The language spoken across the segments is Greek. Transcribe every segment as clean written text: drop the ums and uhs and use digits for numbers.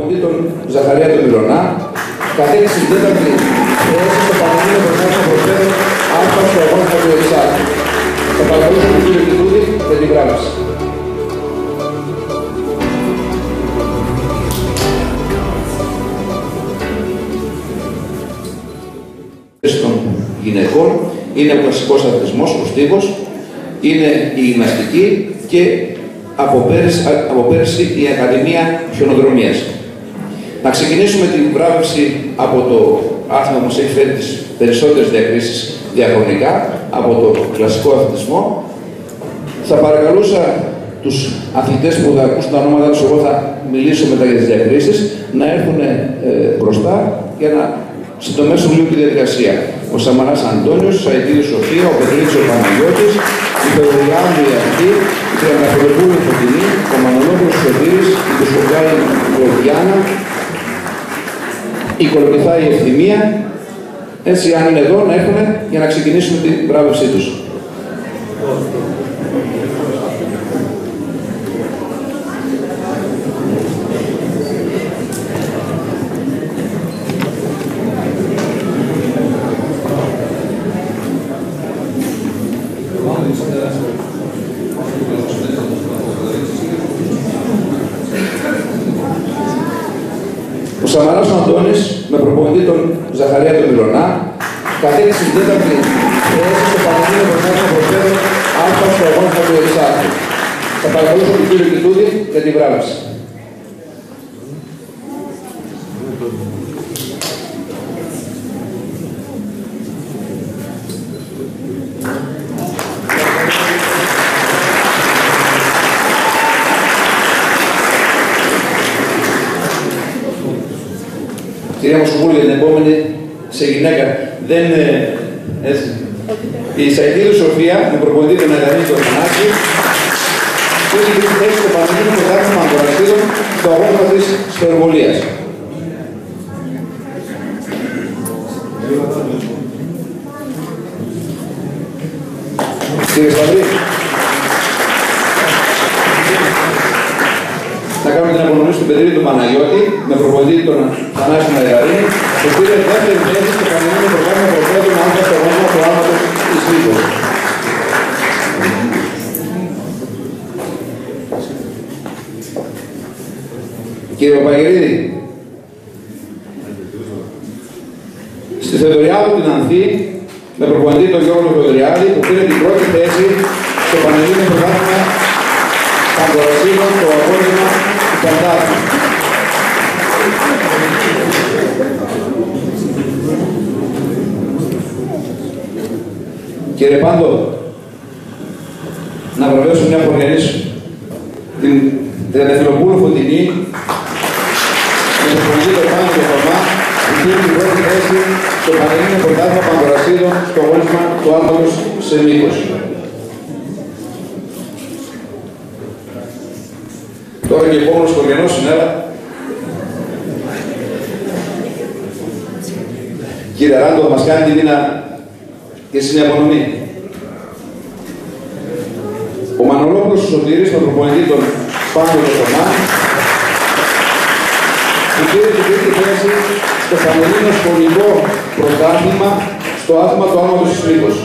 προπονητή τον Ζαχαρία τον Μιλωνά, κατέληξε στην τέταρτη θέση στο Πανελλήνιο Πρωτάθλημα Ποδοσφαίρου Α στο αγώνα του Εξάρτου. Θα παρακαλούσα τον κύριο Κιτούδη για την γράμμιση. Των γυναικών είναι ο κλασικός αθλητισμός, ο στίβος, είναι η γυμναστική και από πέρυσι η Ακαδημία Χιονοδρομίας. Να ξεκινήσουμε την βράβευση από το άθλημα που μας έχει φέρει τις περισσότερες διακρίσεις διαχρονικά, από το κλασικό αθλητισμό. Θα παρακαλούσα τους αθλητές που θα ακούσουν τα ονόματα τους, εγώ θα μιλήσω μετά για τις διακρίσεις, να έρθουν μπροστά για να συντομεύσουν λίγο τη διαδικασία. Ο Σαμαράς Αντώνιος, η Σαϊτίδη Σοφία, ο Πετρίτης ο Παναγιώτης, η Πεδογιάννου η Αυτή, η Τριανταφυλοπούλου η Φωτεινή, ο Μανολόπουλος Σωτήρης, η Κουσογκάη η Κλωδιάνα, η Κολοκυθάη η Ευθυμία. Έτσι, αν είναι εδώ, να έρθουν για να ξεκινήσουμε την βράβευσή τους. Ο Σαμαράς ο Αντώνης, με προπονητή τον Ζαχαρία τον Μιλωνά, κατέληξε στην τέταρτη θέση στο Πανελλήνιο Πρωτάθλημα Ποδοσφαίρου Α στο αγώνα του Εξάρτου. Θα παρακαλούσα τον κύριο Κιτούδη για την βράβευση. Κυρία Μοσχοβούλη, για την επόμενη σε γυναίκα. Δεν έτσι. Η Σαϊτίδη Σοφία, με προπονητή τον Αγανή τον Θανάση, που έχει την θέση στο Πανελλήνιο Πρωτάθλημα Αγοραστήρων στο αγώνα της Σφαιροβολίας. Κύριε Σταυρή, να κάνουμε την απονομή στον Πετρίδη του Παναγιώτη, με προπονητή τον Θανάση Μαϊραρίνη, που πήρε δεύτερη θέση στο Πανελλήνιο Πρωτάθλημα Ποδοσφαίρου Α στο αγώνα του Άλματος της Λίβος. Κύριε Παπαγερίδη, στη Θεοδωριάδου την Ανθή, με προπονητή τον Γιώργο Θεοδωριάδη, που πήρε την πρώτη θέση στο Πανελλήνιο Πρωτάθλημα Παγκορασίλων στο αγώνισμα του Παντάθλου. Κύριε Πάντο, να βραβεύσω μια προγενής την Τριανταφυλοπούλου Φωτεινή, με το προπονητή το Πάνο και Θωμά, που πήρε την πρώτη θέση στο Πανελλήνιο Πρωτάθλημα Παγκορασίλων στο αγώνισμα του Άλματος σε μήκος. Τώρα και επόμενος προγενός σήμερα. Κύριε Ράντο, μας κάνει τη μήνα και στην απονομή. Ο Μανολόπουλος ο Σωτήρης, τον προπονητή τον Πάνο και Θωμά, που πήρε την τρίτη θέση στο Πανελλήνιο Σχολικό Πρωτάθλημα στο άθλημα του Άλματος της Λίβος.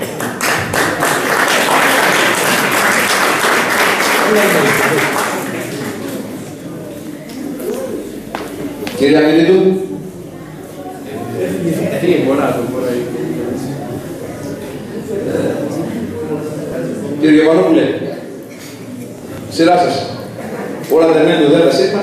Κύριε Αμυρίδου. Κύριε Γεβανόπουλε, σειρά σας. Όλα τα νέα του δεν τα είπα.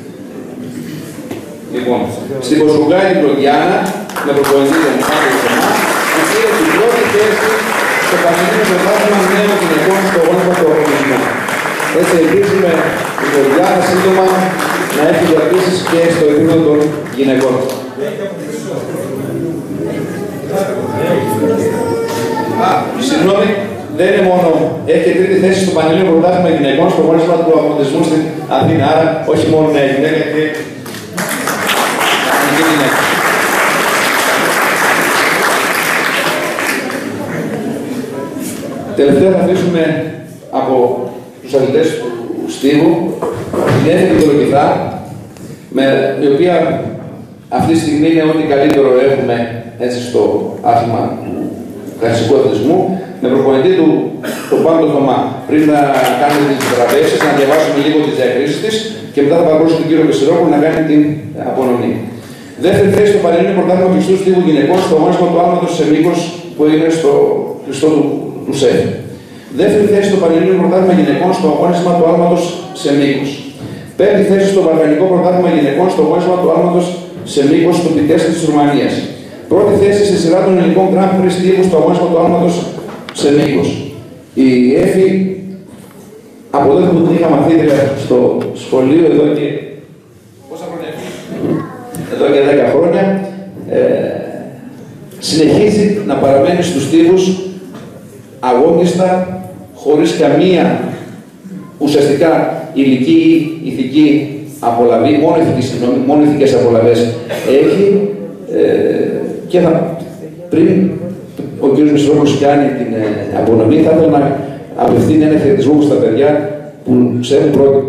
Λοιπόν, στην Κοσμογκάη την Κλωδιάνα, με προπονητή τον Πάνο Θωμά, που πήρε την πρώτη θέση στο Πανελλήνιο Πρωτάθλημα νέων γυναικών στο αγώνα του αγωνισμού. Έτσι ελπίζουμε η Κλωδιάνα σύντομα να έχει διακρίσεις και στο επίπεδο των γυναικών. Συγγνώμη, δεν είναι μόνο. Έχει και τρίτη θέση στο Πανελλήνιο Πρωτάθλημα Γυναικών στο αγώνισμα του αγωνισμού στην Αθήνα. Άρα, όχι μόνο νέα γυναίκα και γυναίκα. Τελευταία θα αφήσουμε από τους αθλητές του Στίβου την Έφη Κολοκυθά, η οποία αυτή τη στιγμή είναι ό,τι καλύτερο έχουμε έτσι, στο άθλημα του κλασικού αθλητισμού, με προπονητή του τον Πάνο Θωμά. Πριν να κάνουμε τις βραβεύσεις, να διαβάσουμε λίγο τις διακρίσεις της και μετά θα παρακολουθήσουμε τον κύριο Βεσσερόπουλο να κάνει την απονομή. Δεύτερη θέση στο Πανελλήνιο Πρωτάθλημα Κλειστού Στίβου Γυναικών στο αγώνισμα του άλματος σε μήκος που έγινε στο κλειστό του ΣΕΦ. Δεύτερη θέση στο Πανελλήνιο Πρωτάθλημα Γυναικών στο αγώνισμα του άλματος σε μήκος. Πέμπτη θέση στο Βαλκανικό Πρωτάθλημα Γυναικών στο αγώνισμα του άλματος σε μήκος του Πιτέστη της Ρουμανίας. Πρώτη θέση στη σειρά των ελληνικών Grand Prix Στίβου στο αγώνισμα του άλματος σε μήκος. Η Έφη, από τότε που την είχα μαθήτρια στο σχολείο, εδώ και. Πόσα χρόνια έχει? Εδώ και 10 χρόνια, συνεχίζει να παραμένει στους στίβους αγώνιστα, χωρίς καμία ουσιαστικά ηλική ή ηθική απολαβή, μόνο ηθικές απολαβές έχει και πριν ο κ. Μισθρόπουλος κάνει την απονομή, θα ήθελα να απευθύνει ένα χαιρετισμό στα παιδιά που ξέρουν πρώτοι.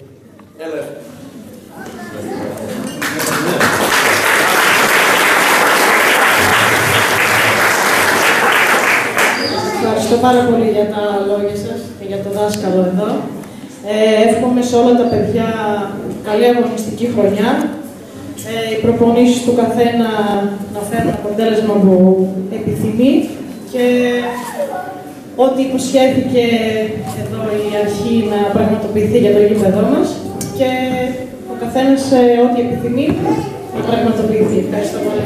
Ευχαριστώ πάρα πολύ για τα λόγια σας και για το δάσκαλο εδώ. Εύχομαι σε όλα τα παιδιά καλή αγωνιστική χρονιά. Οι προπονήσεις του καθένα να φέρουν αποτέλεσμα που επιθυμεί και ό,τι υποσχέθηκε εδώ η αρχή να πραγματοποιηθεί για το γήπεδό μας και ο καθένας ό,τι επιθυμεί να πραγματοποιηθεί. Ευχαριστώ πολύ.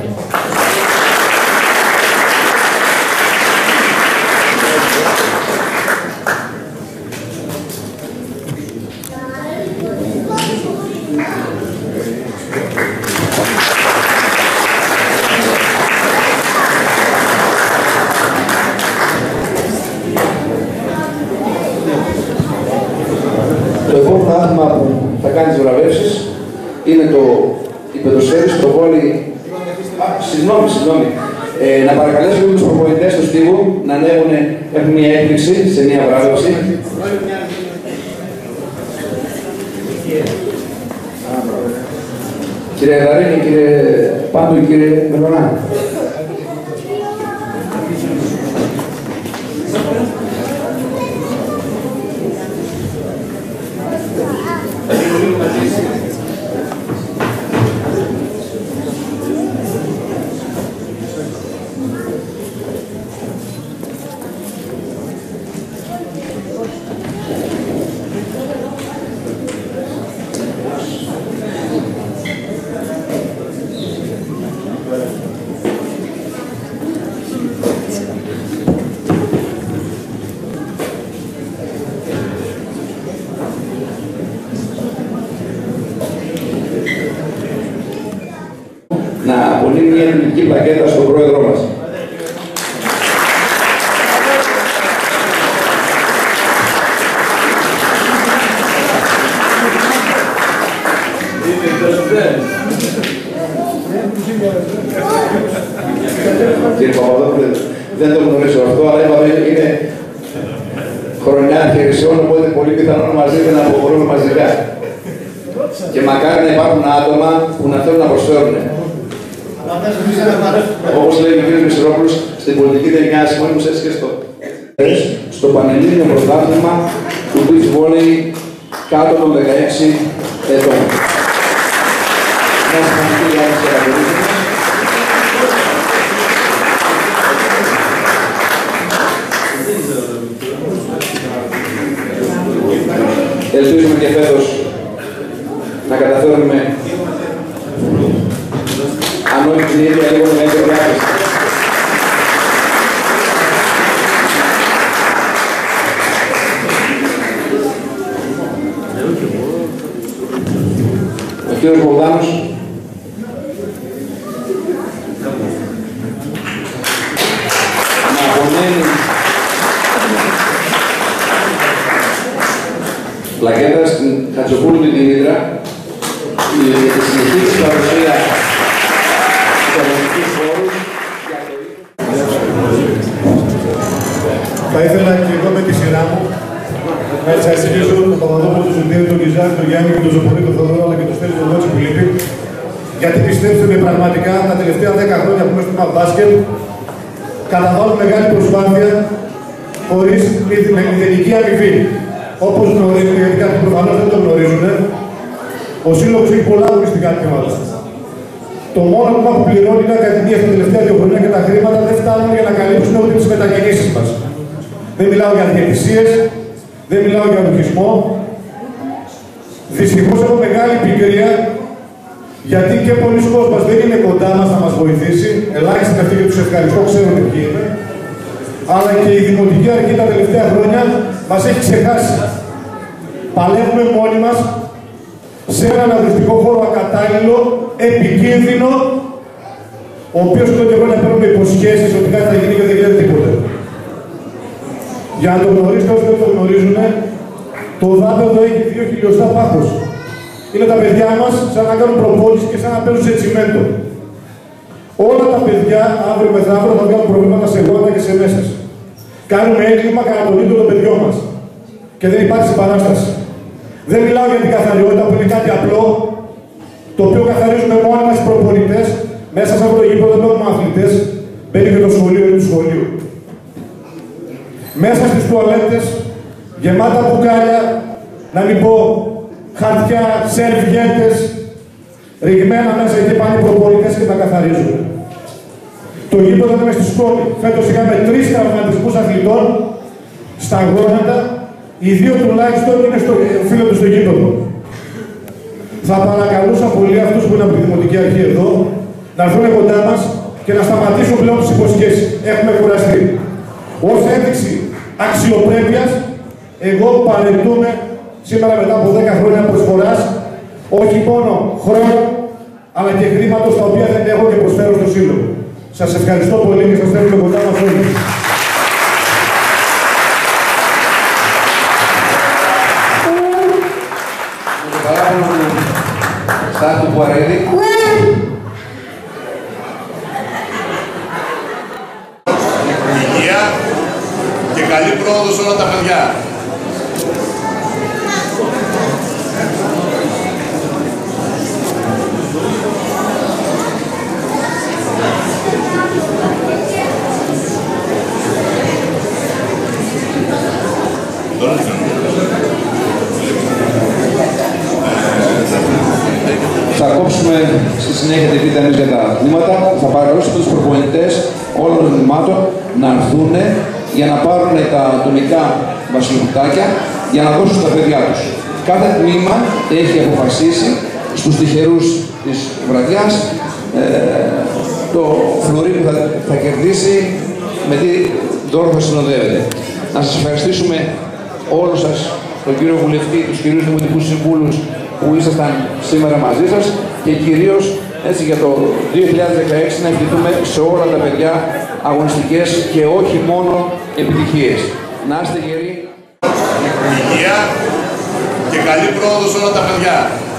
Το επόμενο άθλημα που θα κάνει τις βραβεύσεις είναι το υπεδοσφαίρι στο βόλι. Συγγνώμη. Να παρακαλέσω τους προπονητές του Στίβου να ανέβουν, έχουν μια έκπληξη σε μια βράβευση. Κύριε Δαρίνη, κύριε Πάντου, κύριε Μελωνά. Να απολύει μια τυπική πλακέτα στον πρόεδρό μας. Κύριε Παπαδόπουλε, δεν το γνωρίζω αυτό, αλλά είπαμε είναι χρονιά χειρισιών, οπότε πολύ πιθανόν μαζί δεν αποχωρούμε μαζικά. Και μακάρι να υπάρχουν άτομα που να θέλουν να προσφέρουν. Όπως λέει ο κ. Μισθρόπουλος, στην πολιτική δεν είναι κανένα συμφωνία, έτσι και στο Πανελλήνιο Πρωτάθλημα του beach volley κάτω των 16 ετών. Να ευχαριστώ για τις παρατηρήσεις μας. Ελπίζουμε και φέτος να καταφέρουμε, αν όχι την ίδια, λίγο μεγαλύτερη διάθεση. Ο κύριος Μπογδάνος. Να απομένει πλακέτα στην Χατζοπούλου την Ιδρά για τη συνεχή της παρουσία του κανονικού φόρου. Θα ήθελα και εγώ με τη σειρά μου να σας ευχαριστήσω τον Παπαδόπουλο, τον Ζωτήρη, τον Κιζάρη, τον Γιάννη, τον Ζωπολί, τον Θοδωρό, αλλά και τον Στέλιο τον Λότσι που λείπει. Γιατί πιστέψτε με, πραγματικά τα τελευταία 10 χρόνια που είμαι στο μπάσκετ, καταβάλουν μεγάλη προσπάθεια χωρίς μηδενική αμοιβή. Όπως γνωρίζετε, γιατί κάποιοι προφανώς δεν το γνωρίζουν, ο Σύλλογος έχει πολλά αγωνιστικά τμήματα. Το μόνο που πληρώνει η Ακαδημία στα τελευταία 2 χρόνια και τα χρήματα δεν φτάνουν για να καλύψουν ούτε τις μετακινήσεις μας. Δεν μιλάω για διαιτησίες, δεν μιλάω για λογισμό. Δυστυχώς έχω μεγάλη πικρία, γιατί και πολλοί κόσμος δεν είναι κοντά μας να μας βοηθήσει. Ελάχιστοι αυτοί και τους ευχαριστώ, ξέρουν ποιοι είναι. Αλλά και η Δημοτική Αρχή τα τελευταία χρόνια μας έχει ξεχάσει. Παλεύουμε μόνοι μας σε έναν αγωνιστικό χώρο ακατάλληλο, επικίνδυνο, ο οποίος εδώ και χρόνια παίρνουμε υποσχέσεις ότι κάτι θα γίνει και δεν γίνεται τίποτα. Για να το γνωρίσετε, όσοι δεν το γνωρίζουν, το δάπεδο έχει 2 χιλιοστά πάχος. Είναι τα παιδιά μας σαν να κάνουν προπόνηση και σαν να παίζουν σε τσιμέντο. Όλα τα παιδιά αύριο μεθαύριο θα βγάλουν προβλήματα σε γόνατα και σε μέσες. Κάνουμε έγκλημα κατά τον ίδιο των παιδιών μας. Και δεν υπάρχει συμπαράσταση. Δεν μιλάω για την καθαριότητα που είναι κάτι απλό, το οποίο καθαρίζουμε μόνοι μας οι προπονητές. Μέσα σε αυτό το γήπεδο δεν έχουμε αθλητές, μπαίνει και το σχολείο ή του σχολείου. Μέσα στις τουαλέτες, γεμάτα μπουκάλια, να μην πω χαρτιά, σερβιέτες, ρηγμένα μέσα εκεί πάνε οι προπονητές και τα καθαρίζουν. Το γήπεδο είναι στη σκόνη. Φέτος είχαμε 3 τραυματισμούς αθλητών στα γόνατα, οι 2 τουλάχιστον οφείλονται στο γήπεδο. Θα παρακαλούσα πολύ αυτούς που είναι από τη Δημοτική Αρχή εδώ να έρθουν κοντά μας και να σταματήσουν πλέον τις υποσχέσεις. Έχουμε κουραστεί. Ως ένδειξη αξιοπρέπειας, εγώ παρετούμε σήμερα μετά από 10 χρόνια προσφοράς, όχι μόνο χρόνο, αλλά και χρήματος τα οποία δεν έχω και προσφέρω στο Σύλλογο. Σας ευχαριστώ πολύ και σας θέλουμε κοντά μας όλοι. Το παράπονο του Στάθου Πουαρέλη. Υγεία και καλή πρόοδο σε όλα τα παιδιά. Θα κόψουμε στη συνέχεια τη β' για τα τμήματα. Θα παρακαλούσαμε τους προπονητές όλων των τμήματων να έρθουν για να πάρουν τα ατομικά βασιλουτάκια για να δώσουν στα παιδιά τους. Κάθε τμήμα έχει αποφασίσει στους τυχερούς της βραδιάς το φλουρί που θα κερδίσει με τι δώρο θα συνοδεύεται. Να σας ευχαριστήσουμε όλους σας, τον κύριο Βουλευτή, τους κυρίους Δημοτικούς Συμβούλους που ήσασταν σήμερα μαζί σας και κυρίως έτσι για το 2016 να ευχηθούμε σε όλα τα παιδιά αγωνιστικές και όχι μόνο επιτυχίες. Να είστε γεροί. Υγεία και καλή πρόοδο σε όλα τα παιδιά.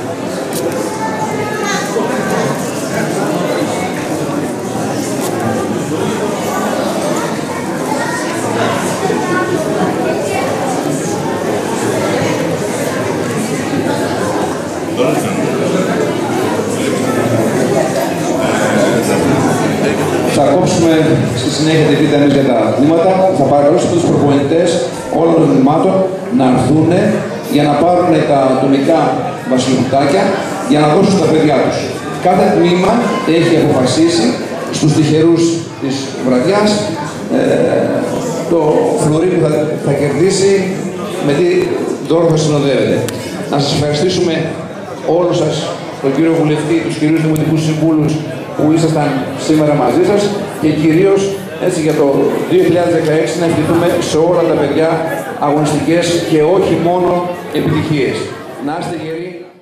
Θα κόψουμε στη συνέχεια τη β' για τα τμήματα. Θα παρακαλούσαμε τους προπονητές όλων των τμήματων να έρθουν για να πάρουν τα ατομικά βασιλουτάκια για να δώσουν στα παιδιά τους. Κάθε τμήμα έχει αποφασίσει στους τυχερούς της βραδιάς το φλουρί που θα κερδίσει με τι δώρο θα συνοδεύεται. Να σας ευχαριστήσουμε όλους σας, τον κύριο Βουλευτή, τους κυρίους Δημοτικούς Συμβούλους που ήσασταν σήμερα μαζί σας και κυρίως έτσι για το 2016 να ευχηθούμε σε όλα τα παιδιά αγωνιστικές και όχι μόνο επιτυχίες. Να είστε γεροί.